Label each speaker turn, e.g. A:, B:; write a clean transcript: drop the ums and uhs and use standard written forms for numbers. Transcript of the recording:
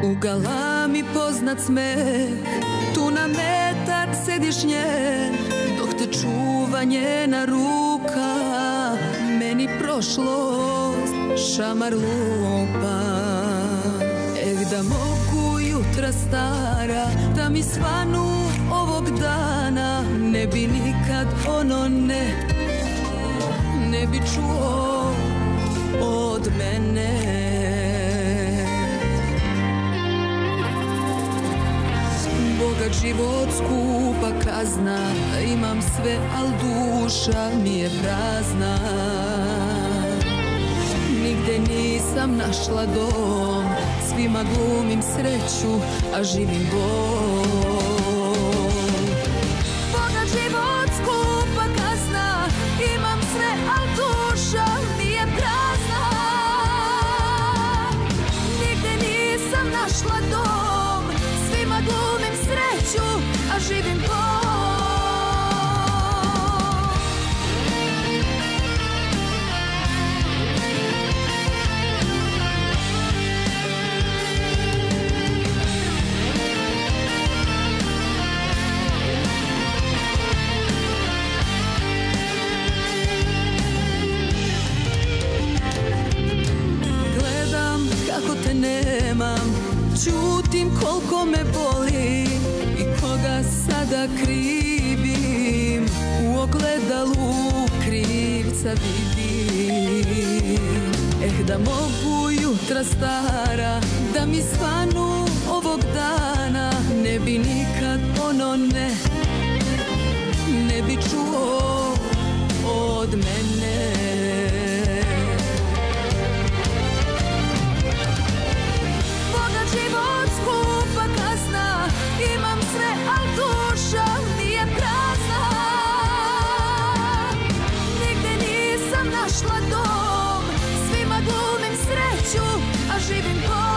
A: U galami poznat smeh, tu na metar sediš nje, dok te čuva njena ruka, meni prošlost šamar lupa. Da mogu jutra stara, da mi svanu ovog dana, ne bi nikad ono ne bi čuo od mene. Bogat život skupa kazna, imam sve, al duša mi je prazna. Nigde nisam našla dom, svima glumim sreću, a živim bol. Bogat život skupa kazna, imam sve, al duša mi je prazna. Nigde nisam našla dom, svima glumim sreću, a živim bol. Kako te nemam, čutim koliko me boli i koga sada krivim. U ogledalu krivca vidim. Da mogu jutra stara, da mi svanu ovog dana, ne bi nikad ono ne bi čuo od mene. Život skupa kazna, imam sve, al duša mi je prazna. Nigde nisam našla dom, svima glumim sreću, a živim bol.